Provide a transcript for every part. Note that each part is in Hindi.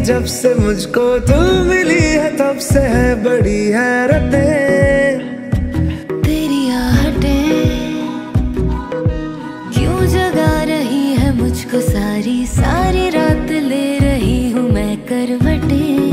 जब से मुझको तू मिली है तब से है बड़ी हैरतें। तेरी आहटें क्यों जगा रही है मुझको, सारी सारी रात ले रही हूँ मैं करवटें।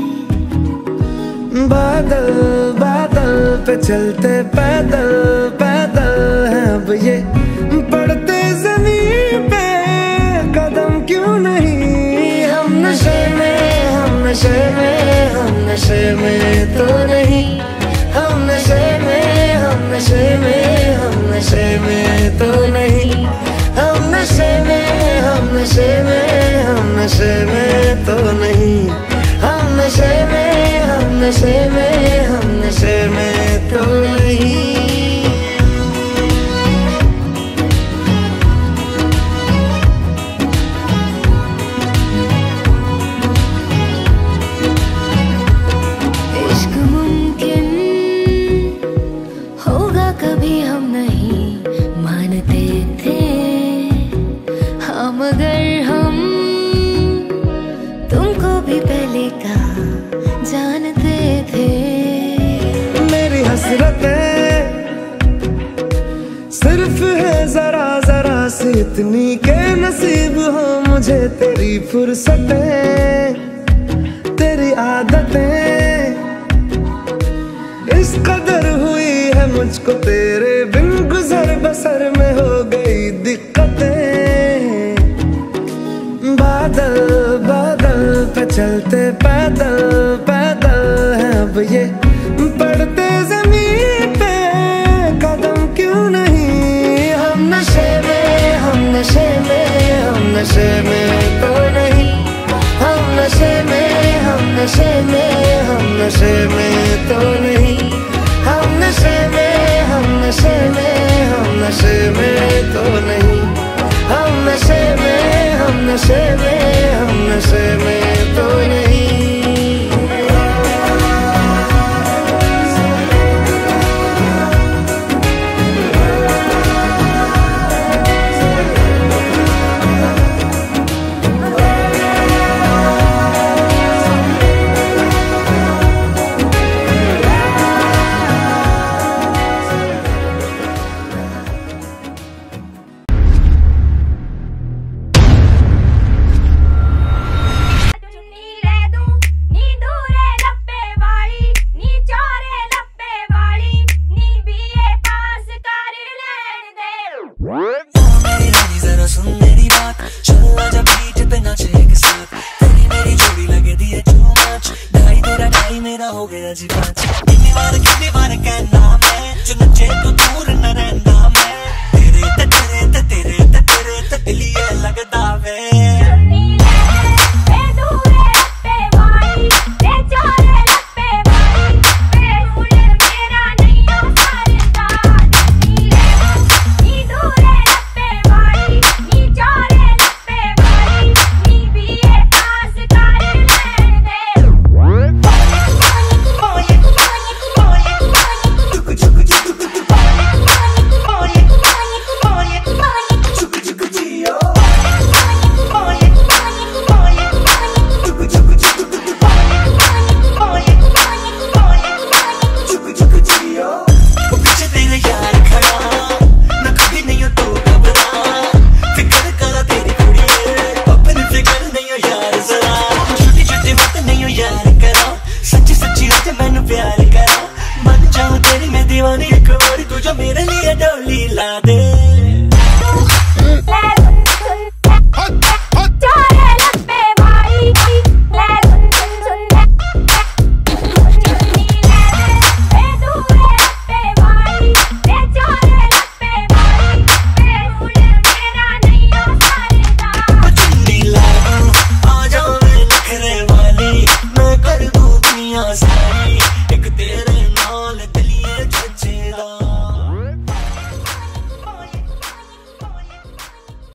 बादल बादल पे चलते पैदल पैदल है अब ये, पड़ते जमीन पे कदम क्यों नहीं। हम नशे में हम नशे में हम नशे में तो नहीं, हम नशे में हम नशे में हम नशे में तो नहीं, हम नशे में हम नशे में हम नशे में तो नहीं, हम नशे में हम नशे में हम नशे में तो नहीं। इश्क मुमकिन होगा कभी हम नहीं मानते थे, हाँ मगर हम तुमको भी पहले का जानते थे। मेरी हसरतें सिर्फ है जरा जरा सी इतनी के नसीब हो मुझे तेरी फुर्सतें, तेरी आदतें इस कदर हुई है मुझको तेरे बिन, गुजर बसर में हो गई दिक्कतें। बादल बादल पे चलते पैदल पैदल है अब ये, पड़ते जमीन पे कदम क्यों नहीं। हम नशे में हम नशे में हम नशे में तो नहीं, हम नशे में हम नशे में हम नशे में तो नहीं, हम नशे में हम नशे में हम नशे में तो नहीं, हम नशे में हम नशे में हम नशे में तो नहीं। मेरा हो गया जी पाँच, कितनी बार कहना मैं, जो नचे तो दूर न रहना मैं, तेरे ते तेरे ते तेरे ते तेरे ते दिल ये लगदा वे। मैनू प्यार करा, बन जाऊं तेरी मैं दीवानी, एक बारी तू जो मेरे लिए डोली ला दे।